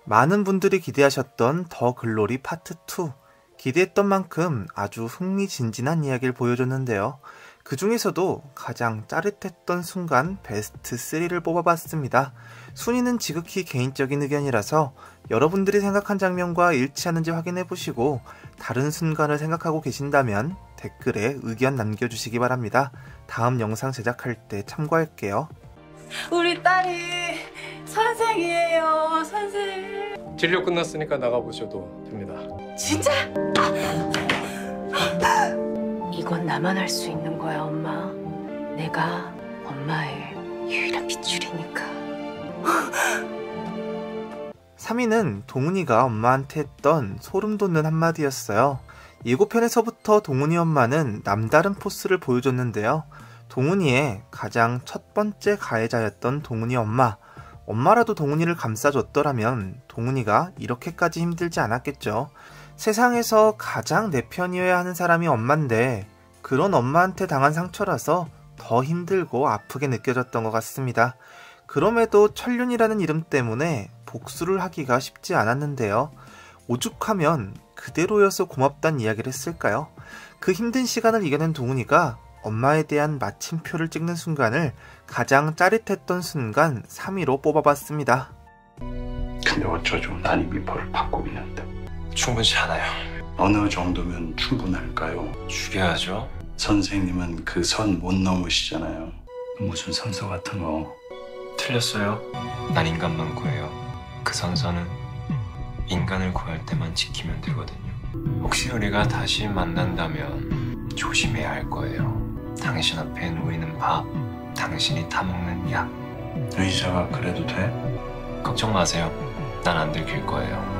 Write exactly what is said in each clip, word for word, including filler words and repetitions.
많은 분들이 기대하셨던 더 글로리 파트 투. 기대했던 만큼 아주 흥미진진한 이야기를 보여줬는데요. 그 중에서도 가장 짜릿했던 순간 베스트 쓰리를 뽑아봤습니다. 순위는 지극히 개인적인 의견이라서 여러분들이 생각한 장면과 일치하는지 확인해보시고 다른 순간을 생각하고 계신다면 댓글에 의견 남겨주시기 바랍니다. 다음 영상 제작할 때 참고할게요. 우리 딸이 선생이에요, 선생. 진료 끝났으니까 나가보셔도 됩니다. 진짜? 이건 나만 할 수 있는 거야, 엄마. 내가 엄마의 유일한 빗줄이니까. 삼 위는 동훈이가 엄마한테 했던 소름 돋는 한마디였어요. 예고편에서부터 동훈이 엄마는 남다른 포스를 보여줬는데요. 동훈이의 가장 첫 번째 가해자였던 동훈이 엄마. 엄마라도 동훈이를 감싸줬더라면 동훈이가 이렇게까지 힘들지 않았겠죠. 세상에서 가장 내 편이어야 하는 사람이 엄마인데 그런 엄마한테 당한 상처라서 더 힘들고 아프게 느껴졌던 것 같습니다. 그럼에도 천륜이라는 이름 때문에 복수를 하기가 쉽지 않았는데요. 오죽하면 그대로여서 고맙단 이야기를 했을까요? 그 힘든 시간을 이겨낸 동훈이가 엄마에 대한 마침표를 찍는 순간을 가장 짜릿했던 순간 삼 위로 뽑아봤습니다. 근데 어쩌죠? 난 이 미포를 바꾸기는데. 충분치 않아요. 어느 정도면 충분할까요? 죽여야죠. 선생님은 그 선 못 넘으시잖아요. 무슨 선서 같은 거. 틀렸어요. 난 인간만 구해요. 그 선서는 인간을 구할 때만 지키면 되거든요. 혹시 우리가 다시 만난다면 조심해야 할 거예요. 당신 앞에 놓이는 밥, 당신이 타먹는 약. 의자가 그래도 돼? 걱정 마세요. 난 안 들킬 거예요.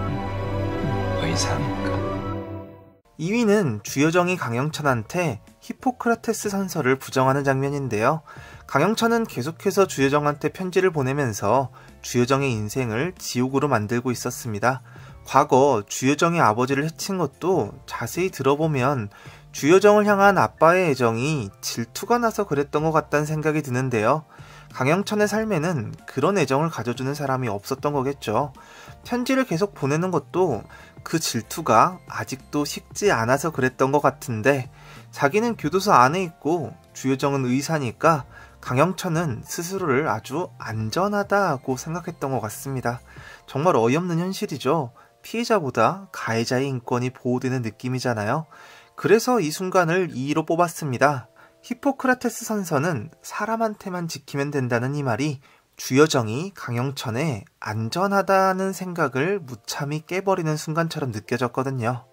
의사니까. 이 위는 주여정이 강영천한테 히포크라테스 선서를 부정하는 장면인데요. 강영천은 계속해서 주여정한테 편지를 보내면서 주여정의 인생을 지옥으로 만들고 있었습니다. 과거 주여정의 아버지를 해친 것도 자세히 들어보면 주여정을 향한 아빠의 애정이 질투가 나서 그랬던 것 같다는 생각이 드는데요. 강영천의 삶에는 그런 애정을 가져주는 사람이 없었던 거겠죠. 편지를 계속 보내는 것도 그 질투가 아직도 식지 않아서 그랬던 것 같은데 자기는 교도소 안에 있고 주여정은 의사니까 강영천은 스스로를 아주 안전하다고 생각했던 것 같습니다. 정말 어이없는 현실이죠. 피해자보다 가해자의 인권이 보호되는 느낌이잖아요. 그래서 이 순간을 이 위로 뽑았습니다. 히포크라테스 선서는 사람한테만 지키면 된다는 이 말이 주여정이 강영천의 안전하다는 생각을 무참히 깨버리는 순간처럼 느껴졌거든요.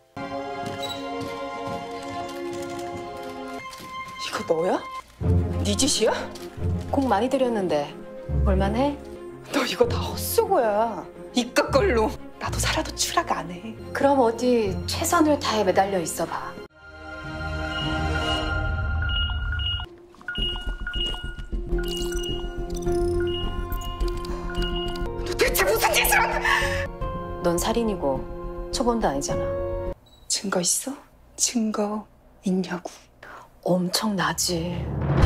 이거 너야? 네 짓이야? 공 많이 들였는데 볼만해? 너 이거 다 헛수고야. 이깟 걸로 나도 살아도 추락 안 해. 그럼 어디 최선을 다해 매달려 있어봐. 너 대체 무슨 짓을 한... 넌 살인이고 초범도 아니잖아. 증거 있어? 증거 있냐고. 엄청나지.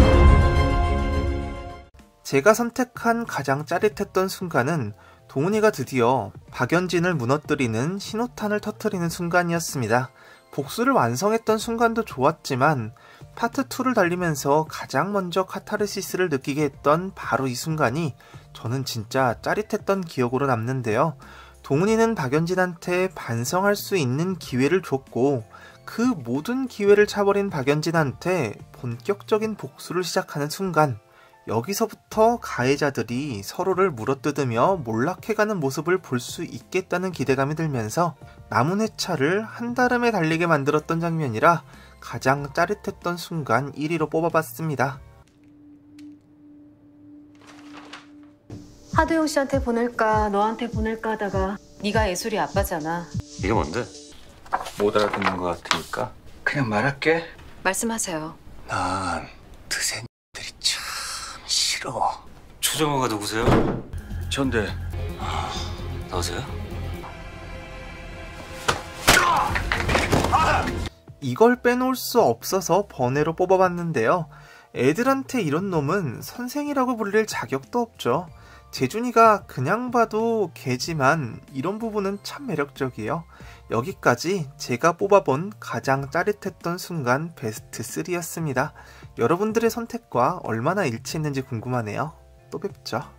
제가 선택한 가장 짜릿했던 순간은 동훈이가 드디어 박연진을 무너뜨리는 신호탄을 터뜨리는 순간이었습니다. 복수를 완성했던 순간도 좋았지만 파트 투를 달리면서 가장 먼저 카타르시스를 느끼게 했던 바로 이 순간이 저는 진짜 짜릿했던 기억으로 남는데요. 동훈이는 박연진한테 반성할 수 있는 기회를 줬고 그 모든 기회를 차버린 박연진한테 본격적인 복수를 시작하는 순간, 여기서부터 가해자들이 서로를 물어뜯으며 몰락해가는 모습을 볼 수 있겠다는 기대감이 들면서 남은 회차를 한달음에 달리게 만들었던 장면이라 가장 짜릿했던 순간 일 위로 뽑아봤습니다. 하도영 씨한테 보낼까 너한테 보낼까 하다가 네가 예술이 아빠잖아. 이게 뭔데? 못 알아듣는 것 같으니까 그냥 말할게. 말씀하세요. 난 드센들이 참 싫어. 추정호가 누구세요? 전데. 아, 너세요? 이걸 빼놓을 수 없어서 번외로 뽑아봤는데요. 애들한테 이런 놈은 선생이라고 불릴 자격도 없죠. 재준이가 그냥 봐도 개지만 이런 부분은 참 매력적이에요. 여기까지 제가 뽑아본 가장 짜릿했던 순간 베스트 삼이었습니다. 여러분들의 선택과 얼마나 일치했는지 궁금하네요. 또 뵙죠.